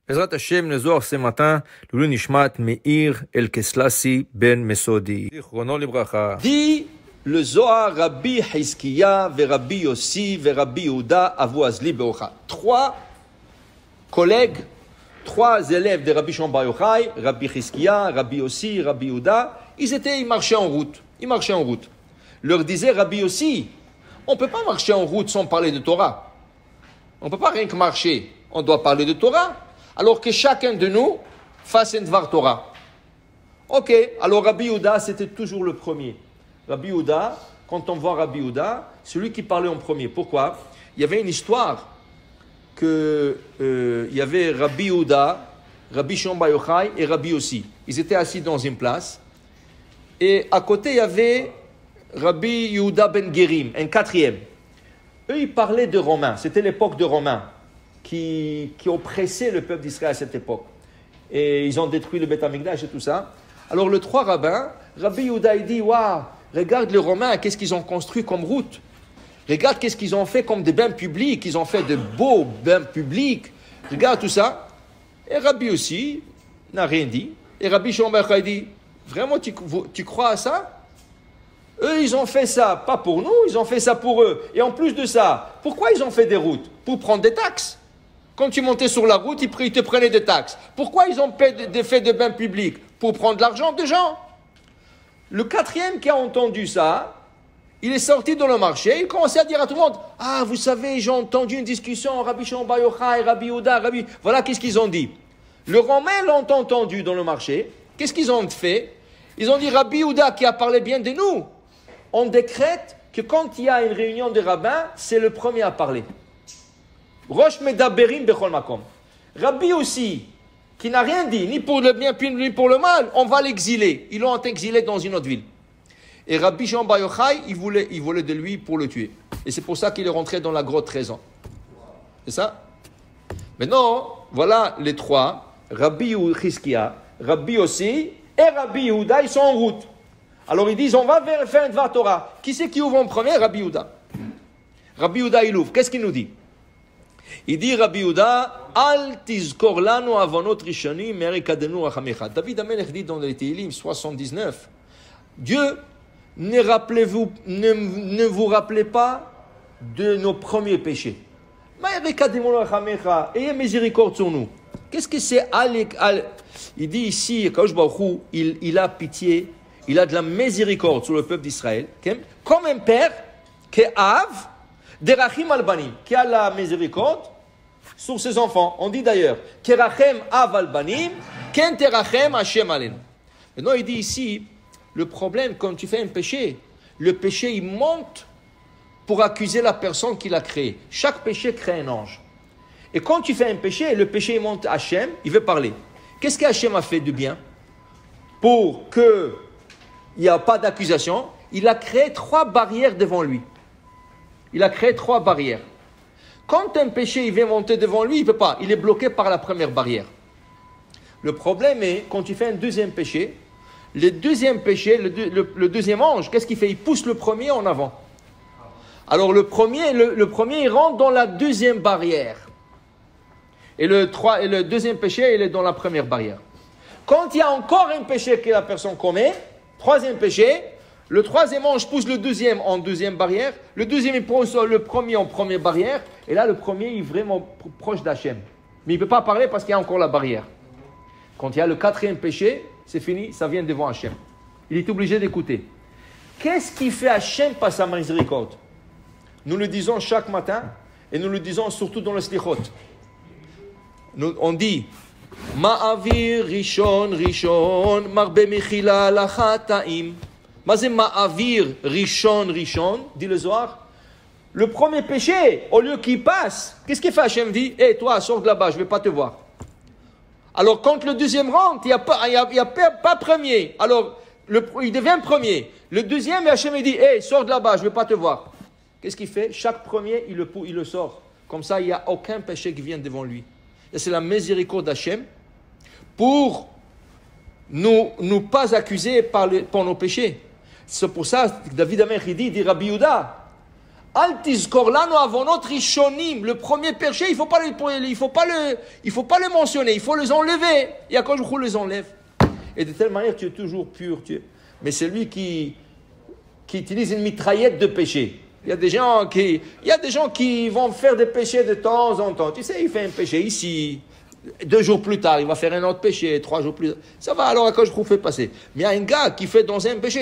בעזרת השם נזור ce matin, לעילוי נשמת מאיר אלקסלסי בן מסודי. זיכרונו לברכה. Dit le Zohar, Rabbi Hizkiya, Rabbi Yossi, Rabbi Yehuda, Avu Azli Beocha. Trois collègues, trois élèves de Rabbi Shimon Bar Yochai, Rabbi Hizkiya, Rabbi Yossi, Rabbi Yehuda, ils marchaient en route. Ils marchaient en route. Leur disait Rabbi Yossi, on ne peut pas marcher en route sans parler de Torah. On ne peut pas rien que marcher. On doit parler de Torah. Alors que chacun de nous fasse un Dvar Torah. Ok, alors Rabbi Yehuda, c'était toujours le premier. Rabbi Yehuda, quand on voit Rabbi Yehuda, celui qui parlait en premier. Pourquoi? Il y avait une histoire il y avait Rabbi Yehuda, Rabbi Shimon Bar Yochai et Rabbi Yossi. Ils étaient assis dans une place. Et à côté, il y avait Rabbi Yehuda ben Gerim, un quatrième. Eux, ils parlaient de Romains. C'était l'époque de Romains qui oppressaient le peuple d'Israël à cette époque. Et ils ont détruit le Beth Amikdash et tout ça. Alors, les trois rabbins, Rabbi Yehuda, il dit, waouh, regarde les Romains, qu'est-ce qu'ils ont construit comme route. Regarde qu'est-ce qu'ils ont fait comme des bains publics. Ils ont fait de beaux bains publics. Regarde tout ça. Et Rabbi aussi n'a rien dit. Et Rabbi Shimon Bar Yochai dit, vraiment, tu crois à ça? Eux, ils ont fait ça, pas pour nous, ils ont fait ça pour eux. Et en plus de ça, pourquoi ils ont fait des routes? Pour prendre des taxes. Quand tu montais sur la route, ils te prenaient des taxes. Pourquoi ils ont fait des bains publics? Pour prendre l'argent des gens. Le quatrième qui a entendu ça, il est sorti dans le marché, il commençait à dire à tout le monde, « Ah, vous savez, j'ai entendu une discussion, Rabbi Shimon Bar Yochai, Rabbi Yehuda, Rabbi... » Voilà, qu'est-ce qu'ils ont dit. Le Romain l'ont entendu dans le marché. Qu'est-ce qu'ils ont fait? Ils ont dit, Rabbi Yehuda qui a parlé bien de nous, on décrète que quand il y a une réunion de rabbins, c'est le premier à parler. Rosh Medaberim Bechol Makom. Rabbi aussi, qui n'a rien dit, ni pour le bien, ni pour le mal, on va l'exiler. Ils l'ont exilé dans une autre ville. Et Rabbi Shimon Bar Yochai, il voulait de lui pour le tuer. Et c'est pour ça qu'il est rentré dans la grotte 13 ans. C'est ça? Maintenant, voilà les trois, Rabbi Hizkiya, Rabbi Yossi et Rabbi Yehuda, ils sont en route. Alors ils disent, on va faire un Dvar Torah. Qui c'est qui ouvre en premier? Rabbi Yehuda. Rabbi Yehuda, il ouvre. Qu'est-ce qu'il nous dit? Il dit, Rabbi Yehuda, Al tizkor lanu avonot rishonim merikadenu rachamecha. David HaMelech dit dans les Tehillim 79, Dieu, ne vous rappelez pas de nos premiers péchés. Merikadenu rachamecha. Ayez miséricorde sur nous. Qu'est-ce que c'est Il dit ici, Kadosh Baruch Hu, il a pitié. Il a de la miséricorde sur le peuple d'Israël, comme un père qui Av, derachim albanim, qui a la miséricorde sur ses enfants. On dit d'ailleurs, kerachem av albanim, ken terachem Hashem alen. Maintenant, il dit ici, le problème, quand tu fais un péché, le péché, il monte pour accuser la personne qui l'a créé. Chaque péché crée un ange. Et quand tu fais un péché, le péché, il monte à Hashem, il veut parler. Qu'est-ce qu'Hashem a fait de bien? Pour que il n'y a pas d'accusation, il a créé 3 barrières devant lui. Il a créé 3 barrières. Quand un péché il vient monter devant lui, il ne peut pas. Il est bloqué par la première barrière. Le problème est, quand tu fais un deuxième péché, le deuxième péché, le deuxième ange, qu'est-ce qu'il fait? Il pousse le premier en avant. Alors le premier, il rentre dans la deuxième barrière. Et le deuxième péché, il est dans la première barrière. Quand il y a encore un péché que la personne commet, troisième péché, le troisième ange pousse le deuxième en deuxième barrière, le deuxième il pousse le premier en première barrière, et là le premier il est vraiment proche d'Hachem. Mais il ne peut pas parler parce qu'il y a encore la barrière. Quand il y a le quatrième péché, c'est fini, ça vient devant Hachem. Il est obligé d'écouter. Qu'est-ce qui fait Hachem par sa miséricorde? Nous le disons chaque matin, et nous le disons surtout dans le slichot. On dit, Ma'avir rishon rishon marbe mechila lachataim. Mazé ma'avir rishon rishon, dit le Zohar. Le premier péché, au lieu qu'il passe, qu'est-ce qu'il fait? Hachem dit, hé toi, sors de là-bas, je ne vais pas te voir. Alors quand le deuxième rentre, il n'y a pas premier. Alors il devient premier. Le deuxième, Hachem dit, hé, sors de là-bas, je ne vais pas te voir. Qu'est-ce qu'il fait? Chaque premier, il le sort. Comme ça, il n'y a aucun péché qui vient devant lui. Et c'est la miséricorde d'Hachem pour nous pas accuser pour nos péchés. C'est pour ça que David HaMelech dit Rabbi Yehuda, Al tizkor lanu avonot rishonim. Le premier péché, il faut pas le mentionner, il faut les enlever. Et à quoi je les enlève. Et de telle manière, tu es toujours pur. Mais c'est lui qui utilise une mitraillette de péché. Il y a des gens qui vont faire des péchés de temps en temps. Tu sais, il fait un péché ici. 2 jours plus tard, il va faire un autre péché. 3 jours plus tard. Ça va, alors à quoi je trouve fait passer. Mais il y a un gars qui fait dans un péché,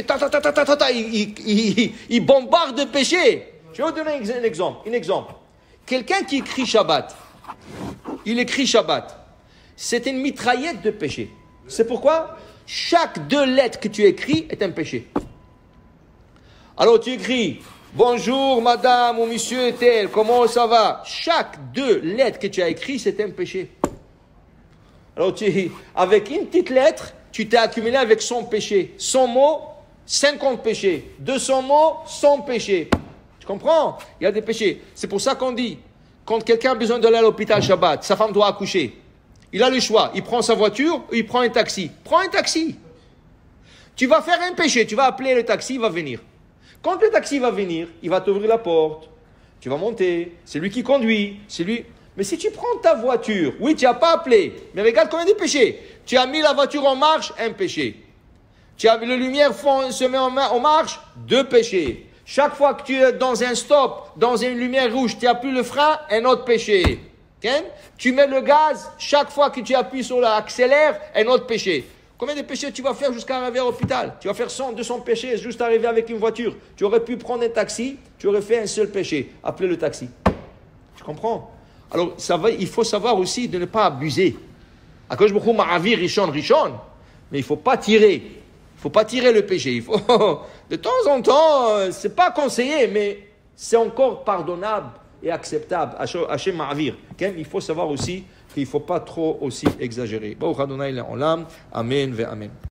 il bombarde de péché. Je vais vous donner un exemple. Quelqu'un qui écrit Shabbat, il écrit Shabbat. C'est une mitraillette de péché. C'est pourquoi chaque 2 lettres que tu écris est un péché. Alors tu écris bonjour madame ou monsieur tel, comment ça va? Chaque 2 lettres que tu as écrites, c'est un péché. Alors avec une petite lettre, tu t'es accumulé avec 100 péchés. 100 mots, 50 péchés. 200 mots, 100 péchés. Tu comprends? Il y a des péchés. C'est pour ça qu'on dit, quand quelqu'un a besoin d'aller à l'hôpital Shabbat, sa femme doit accoucher. Il a le choix. Il prend sa voiture ou il prend un taxi. Prends un taxi. Tu vas faire un péché. Tu vas appeler le taxi, il va venir. Quand le taxi va venir, il va t'ouvrir la porte. Tu vas monter. C'est lui qui conduit. C'est lui. Mais si tu prends ta voiture, oui, tu n'as pas appelé. Mais regarde combien de péchés. Tu as mis la voiture en marche, un péché. Tu as mis la lumière se met en marche, 2 péchés. Chaque fois que tu es dans un stop, dans une lumière rouge, tu appuies le frein, un autre péché. Okay? Tu mets le gaz, chaque fois que tu appuies sur l'accélère, un autre péché. Combien de péchés tu vas faire jusqu'à arriver à l'hôpital? Tu vas faire 100, 200 péchés juste arriver avec une voiture. Tu aurais pu prendre un taxi, tu aurais fait un seul péché, appeler le taxi. Tu comprends? Alors, il faut savoir aussi de ne pas abuser. À cause de ma'avir, richon, mais il ne faut pas tirer. Il ne faut pas tirer le péché. Il faut, de temps en temps, ce n'est pas conseillé, mais c'est encore pardonnable et acceptable. Hachem ma'avir. Il faut savoir aussi qu'il ne faut pas trop aussi exagérer. Amen ve amen.